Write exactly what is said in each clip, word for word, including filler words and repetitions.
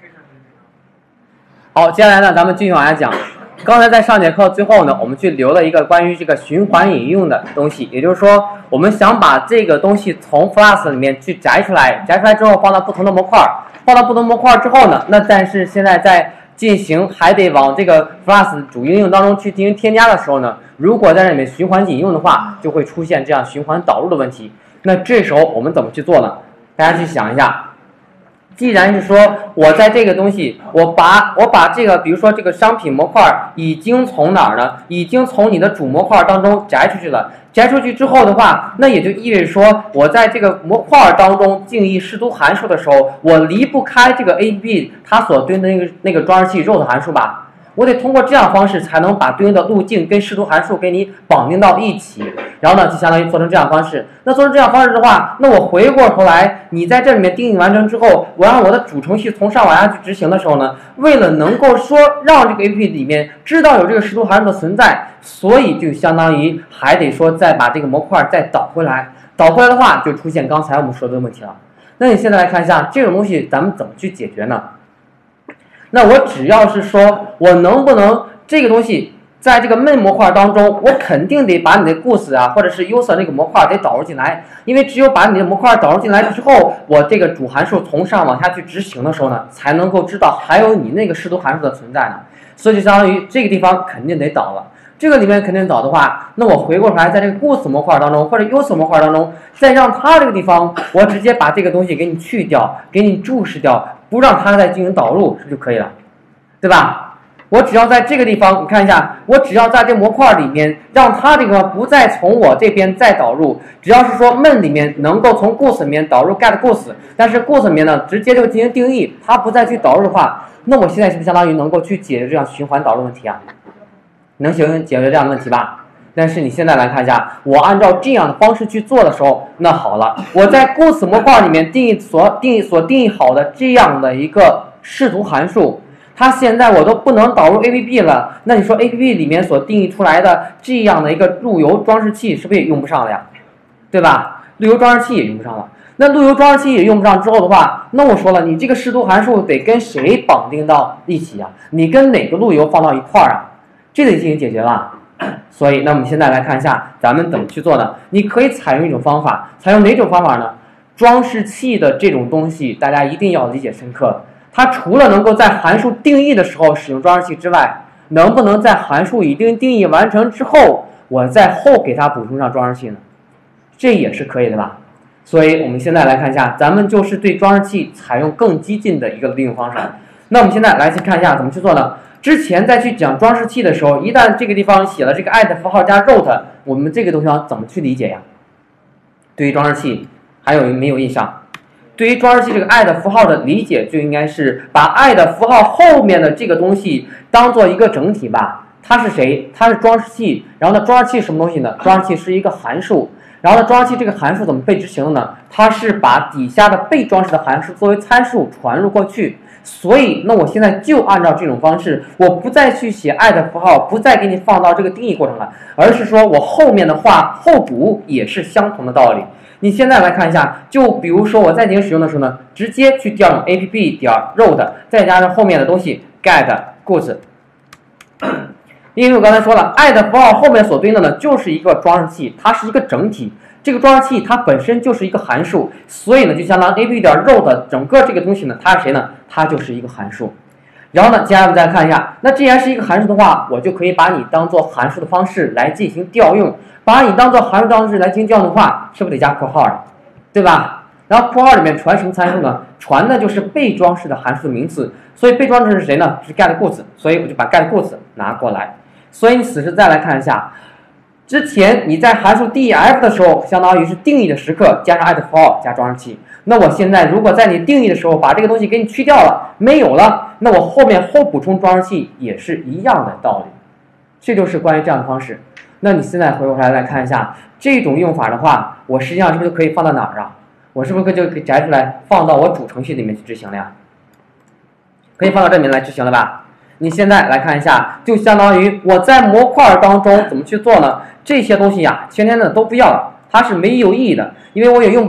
好，接下来呢，咱们继续往下讲。刚才在上节课最后呢，我们去留了一个关于这个循环引用的东西，也就是说，我们想把这个东西从 Flask 里面去摘出来，摘出来之后放到不同的模块，放到不同模块之后呢，那但是现在在进行还得往这个 Flask 主应用当中去进行添加的时候呢，如果在这里面循环引用的话，就会出现这样循环导入的问题。那这时候我们怎么去做呢？大家去想一下。既然是说我在这个东西，我把我把这个，比如说这个商品模块已经从哪儿呢？已经从你的主模块当中摘出去了。摘出去之后的话，那也就意味着说，我在这个模块当中定义视图函数的时候，我离不开这个 A P P 它所对应的那个那个装置器 root 函数吧。我得通过这样方式才能把对应的路径跟视图函数给你绑定到一起，然后呢，就相当于做成这样方式。那做成这样方式的话，那我回过头来，你在这里面定义完成之后，我让我的主程序从上往下去执行的时候呢，为了能够说让这个 A P P 里面知道有这个视图函数的存在，所以就相当于还得说再把这个模块再导回来。导回来的话，就出现刚才我们说的问题了。那你现在来看一下这种东西，咱们怎么去解决呢？那我只要是说我能不能这个东西在这个 main 模块当中，我肯定得把你的 Goose 啊，或者是 user 那个模块得导入进来，因为只有把你的模块导入进来之后，我这个主函数从上往下去执行的时候呢，才能够知道还有你那个视图函数的存在呢。所以就相当于这个地方肯定得导了。这个里面肯定导的话，那我回过头来在这个 Goose 模块当中或者 user 模块当中，再让它这个地方我直接把这个东西给你去掉，给你注释掉。不让它再进行导入，是就可以了，对吧？我只要在这个地方，你看一下，我只要在这模块里面，让它这个不再从我这边再导入，只要是说 main 里面能够从 Goose 里面导入 get Goose， 但是 Goose 里面呢直接就进行定义，它不再去导入的话，那我现在是不是相当于能够去解决这样循环导入问题啊？能行解决这样的问题吧？但是你现在来看一下，我按照这样的方式去做的时候，那好了，我在 Goose 模块里面定义所定义所定义好的这样的一个视图函数，它现在我都不能导入 A P P 了，那你说 A P P 里面所定义出来的这样的一个路由装饰器是不是也用不上了呀？对吧？路由装饰器也用不上了。那路由装饰器也用不上之后的话，那我说了，你这个视图函数得跟谁绑定到一起啊？你跟哪个路由放到一块儿啊？这得进行解决吧。所以，那我们现在来看一下，咱们怎么去做呢？你可以采用一种方法，采用哪种方法呢？装饰器的这种东西，大家一定要理解深刻。它除了能够在函数定义的时候使用装饰器之外，能不能在函数已经定义完成之后，我在后给它补充上装饰器呢？这也是可以的吧？所以我们现在来看一下，咱们就是对装饰器采用更激进的一个利用方式。那我们现在来去看一下怎么去做呢？之前在去讲装饰器的时候，一旦这个地方写了这个 add 符号加 root， 我们这个东西怎么去理解呀？对于装饰器还有没有印象？对于装饰器这个 add 符号的理解，就应该是把 add 符号后面的这个东西当做一个整体吧。它是谁？它是装饰器。然后呢，装饰器什么东西呢？装饰器是一个函数。然后呢，装饰器这个函数怎么被执行的呢？它是把底下的被装饰的函数作为参数传入过去。所以，那我现在就按照这种方式，我不再去写 add 符号，不再给你放到这个定义过程了，而是说我后面的话后补也是相同的道理。你现在来看一下，就比如说我在进行使用的时候呢，直接去调用 app 点 root， 再加上后面的东西 get Goose。因为我刚才说了 ，add 符号后面所对应的呢，就是一个装饰器，它是一个整体。这个装饰器它本身就是一个函数，所以呢，就相当于 app 点 root 整个这个东西呢，它是谁呢？它就是一个函数。然后呢，接下来我们再看一下，那既然是一个函数的话，我就可以把你当做函数的方式来进行调用。把你当做函数方式来进行调用的话，是不是得加括号啊？对吧？然后括号里面传什么参数呢？传的就是被装饰的函数的名词。所以被装饰是谁呢？是 get Goose， 所以我就把 get Goose 拿过来。所以你此时再来看一下。之前你在函数 def 的时候，相当于是定义的时刻加上 add 符号加装饰器。那我现在如果在你定义的时候把这个东西给你去掉了，没有了，那我后面后补充装饰器也是一样的道理。这就是关于这样的方式。那你现在回过来来看一下这种用法的话，我实际上是不是就可以放到哪儿啊？我是不是就可以摘出来放到我主程序里面去执行了呀？可以放到这里面来执行了吧？你现在来看一下，就相当于我在模块当中怎么去做呢？这些东西呀，天天的都不要了，它是没有意义的，因为我也用不了。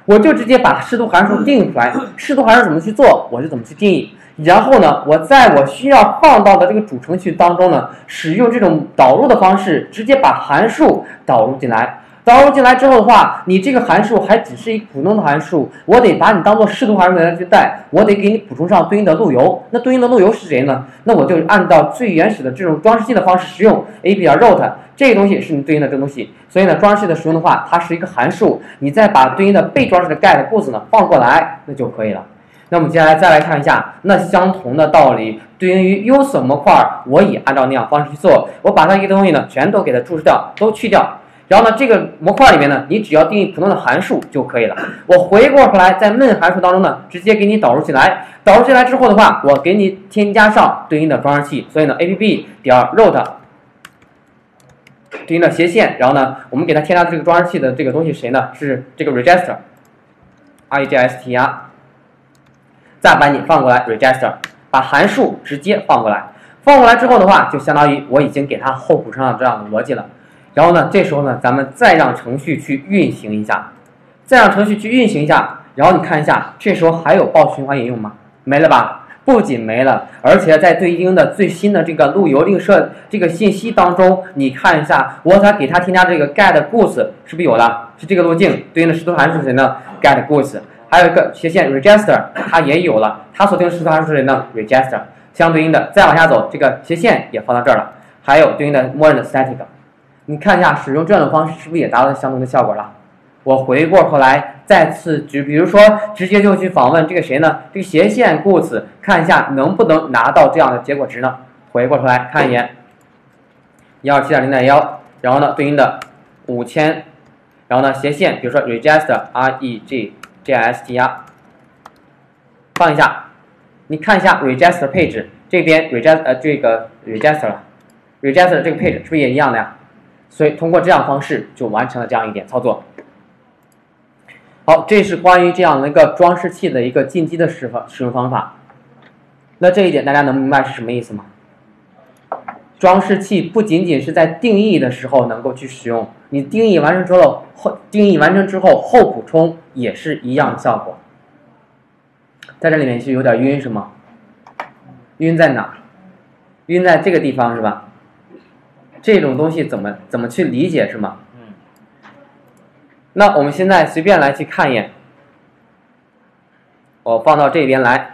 我就直接把视图函数定义出来，视图函数怎么去做，我就怎么去定义。然后呢，我在我需要放到的这个主程序当中呢，使用这种导入的方式，直接把函数导入进来。导入进来之后的话，你这个函数还只是一个普通的函数，我得把你当做视图函数来去带，我得给你补充上对应的路由。那对应的路由是谁呢？那我就按照最原始的这种装饰器的方式使用 A P 点 route 这个东西是你对应的这个东西。所以呢，装饰器的使用的话，它是一个函数，你再把对应的被装饰的 get 故事呢放过来，那就可以了。那我们接下来再来看一下，那相同的道理对应于 user 模块，我也按照那样方式去做，我把它一个东西呢全都给它注释掉，都去掉。然后呢，这个模块里面呢，你只要定义普通的函数就可以了。我回过头来，在 main 函数当中呢，直接给你导入进来。导入进来之后的话，我给你添加上对应的装饰器。所以呢 ，app 点 route 对应的斜线，然后呢，我们给它添加这个装饰器的这个东西谁呢？是这个 register r e g s t r。再把你放过来 register， 把函数直接放过来。放过来之后的话，就相当于我已经给它后补上了这样的逻辑了。然后呢，这时候呢，咱们再让程序去运行一下，再让程序去运行一下，然后你看一下，这时候还有报循环引用吗？没了吧？不仅没了，而且在对应的最新的这个路由另设这个信息当中，你看一下，我才给它添加这个 get goods 是不是有了？是这个路径对应的视图函数是谁呢 ？get goods， 还有一个斜线 register 它也有了，它所定的视图函数是谁呢 ？register， 相对应的再往下走，这个斜线也放到这儿了，还有对应的默认的 static。你看一下，使用这样的方式是不是也达到相同的效果了？我回过头来再次只比如说直接就去访问这个谁呢？这个斜线 goods， 看一下能不能拿到这样的结果值呢？回过头来看一眼，一二七点零点一，然后呢对应的五千，然后呢斜线，比如说 register r e g g s t r， 放一下，你看一下 register 配置这边 register 呃这个 register 了 register 这个配置是不是也一样的呀？所以通过这样方式就完成了这样一点操作。好，这是关于这样的一个装饰器的一个进击的使法使用方法。那这一点大家能明白是什么意思吗？装饰器不仅仅是在定义的时候能够去使用，你定义完成之后后定义完成之后后补充也是一样的效果。在这里面是有点晕是吗？晕在哪？晕在这个地方是吧？这种东西怎么怎么去理解是吗？嗯。那我们现在随便来去看一眼，我放到这边来，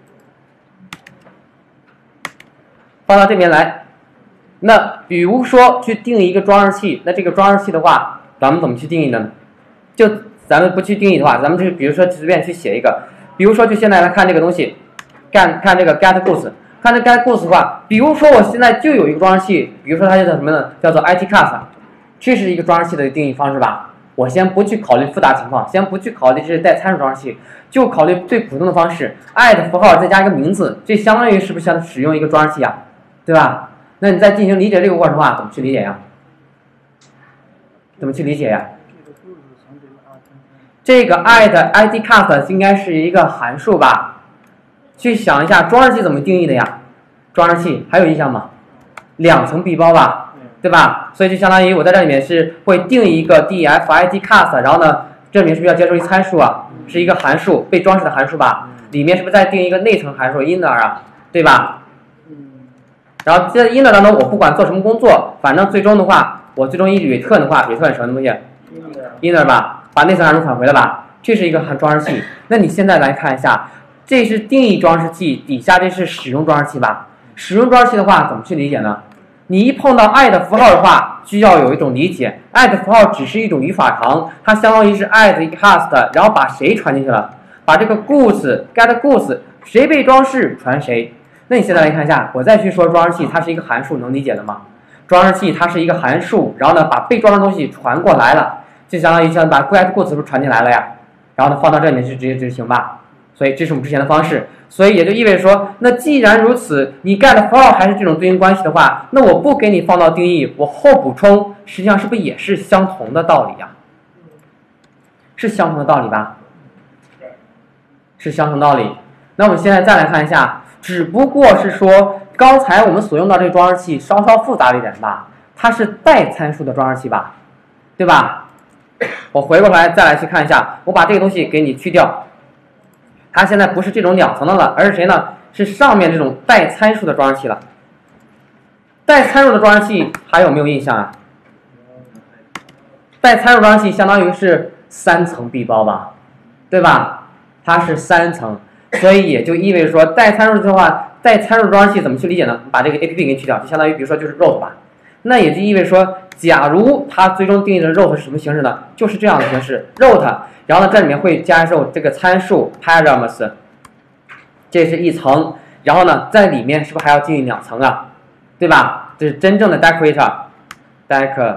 放到这边来。那比如说去定义一个装饰器，那这个装饰器的话，咱们怎么去定义呢？就咱们不去定义的话，咱们就比如说随便去写一个，比如说就现在来看这个东西，看看这个 get goods。看这 get goods 的话，比如说我现在就有一个装饰器，比如说它叫什么呢？叫做 I T class， 这是一个装饰器的定义方式吧。我先不去考虑复杂情况，先不去考虑这是带参数装饰器，就考虑最普通的方式 ，i 符号再加一个名字，这相当于是不是像使用一个装饰器啊？对吧？那你在进行理解这个过程的话，怎么去理解呀？怎么去理解呀？这个 i 的 I T class 应该是一个函数吧？去想一下装饰器怎么定义的呀？装饰器还有印象吗？两层闭包吧，对吧？所以就相当于我在这里面是会定义一个 def I T class， 然后呢，这里面是不是要接受一参数啊？是一个函数，被装饰的函数吧？里面是不是再定一个内层函数 inner 啊？对吧？然后在 inner 当中，我不管做什么工作，反正最终的话，我最终一 return 的话 ，return 什么东西 ？inner 吧，把内层函数返回了吧？这是一个装饰器。那你现在来看一下。这是定义装饰器，底下这是使用装饰器吧？使用装饰器的话，怎么去理解呢？你一碰到 i 的符号的话，需要有一种理解 ，i 的符号只是一种语法长，它相当于是 i 的一个 cast， 然后把谁传进去了？把这个 goods get goods 谁被装饰传谁。那你现在来看一下，我再去说装饰器，它是一个函数，能理解的吗？装饰器它是一个函数，然后呢把被装的东西传过来了，就相当于像把 get goods 是不是传进来了呀？然后呢放到这里面去直接执行吧。所以这是我们之前的方式，所以也就意味着说，那既然如此，你 get 符号还是这种对应关系的话，那我不给你放到定义，我后补充，实际上是不是也是相同的道理呀？是相同的道理吧？是相同道理。那我们现在再来看一下，只不过是说，刚才我们所用到这个装饰器稍稍复杂了一点吧，它是带参数的装饰器吧，对吧？ 我回过来再来去看一下，我把这个东西给你去掉，它现在不是这种两层的了，而是谁呢？是上面这种带参数的装置器了。带参数的装置器还有没有印象啊？带参数装置器相当于是三层闭包吧，对吧？它是三层，所以也就意味着说，带参数的话，带参数装置器怎么去理解呢？把这个 A P P 给去掉，就相当于比如说就是 root 吧。那也就意味着说，假如它最终定义的 root 是什么形式呢？就是这样的形式 root， 然后呢这里面会加入这个参数 params， 这是一层，然后呢在里面是不是还要定义两层啊？对吧？这是真正的 decorator，decorator，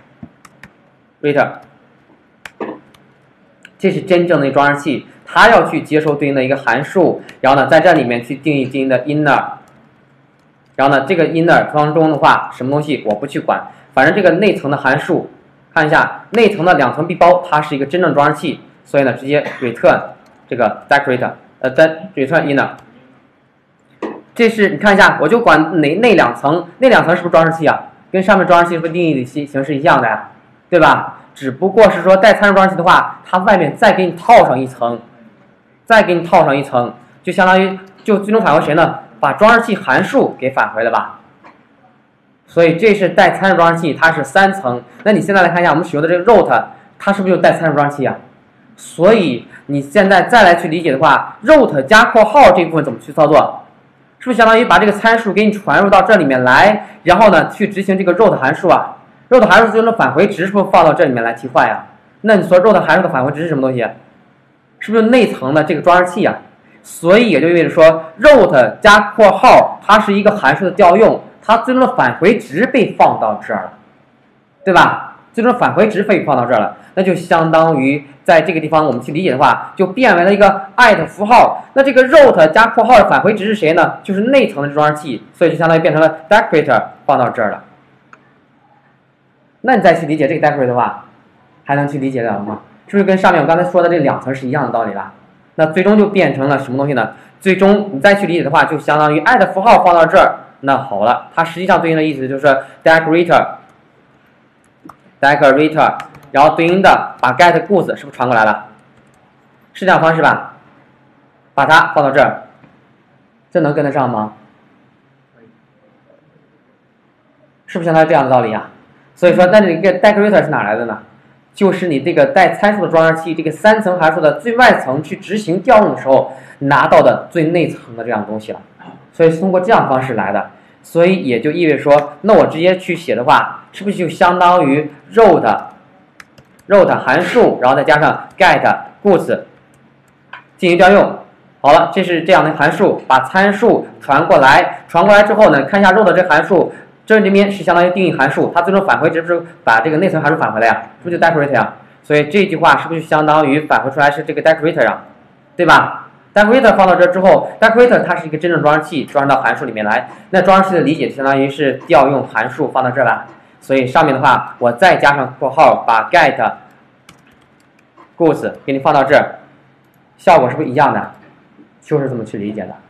这是真正的装置器，它要去接收对应的一个函数，然后呢在这里面去定义对应的 inner， 然后呢这个 inner 当中的话，什么东西我不去管，反正这个内层的函数，看一下内层的两层闭包，它是一个真正装置器，所以呢直接 return 这个 decorator， 呃 return inner。这是你看一下，我就管哪那两层，那两层是不是装饰器啊？跟上面装饰器是不是定义的形形式一样的呀？对吧？只不过是说带参数装饰器的话，它外面再给你套上一层，再给你套上一层，就相当于就最终返回谁呢？把装饰器函数给返回了吧？所以这是带参数装饰器，它是三层。那你现在来看一下，我们使用的这个 root， 它是不是就带参数装饰器啊？所以你现在再来去理解的话 ，root 加括号这部分怎么去操作？是不是相当于把这个参数给你传入到这里面来，然后呢去执行这个 root 函数啊 ？root 函数最终的返回值是不是放到这里面来替换呀？那你说 root 函数的返回值是什么东西？是不是内层的这个装置器呀？所以也就意味着说 root 加括号它是一个函数的调用，它最终的返回值被放到这儿了，对吧？最终返回值被放到这儿了，那就相当于在这个地方我们去理解的话，就变为了一个 at 符号。那这个 root 加括号的返回值是谁呢？就是内层的装置器，所以就相当于变成了 decorator 放到这儿了。那你再去理解这个 decorator 的话，还能去理解了吗？是不是跟上面我刚才说的这两层是一样的道理了？那最终就变成了什么东西呢？最终你再去理解的话，就相当于 at 符号放到这儿。那好了，它实际上对应的意思就是 decorator。decorator， 然后对应的把 get goods 是不是传过来了？是这样方式吧？把它放到这儿，这能跟得上吗？是不是相当于这样的道理啊？所以说，那这个 decorator 是哪来的呢？就是你这个带参数的装置器，这个三层函数的最外层去执行调用的时候拿到的最内层的这样东西了。所以是通过这样方式来的。所以也就意味着说，那我直接去写的话，是不是就相当于 root root 函数，然后再加上 get goods 进行调用？好了，这是这样的函数，把参数传过来，传过来之后呢，看一下 root 这函数，这这边是相当于定义函数，它最终返回值不是把这个内层函数返回来呀？是不是就 decorator 呀？所以这句话是不是就相当于返回出来是这个 decorator 呀？对吧？decorator 放到这之后 ，decorator 它是一个真正装置器，装到函数里面来。那装置器的理解相当于是调用函数放到这儿来，所以上面的话我再加上括号，把 get goods 给你放到这儿，效果是不是一样的？就是这么去理解的。